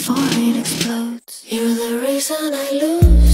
before it explodes. You're the reason I lose.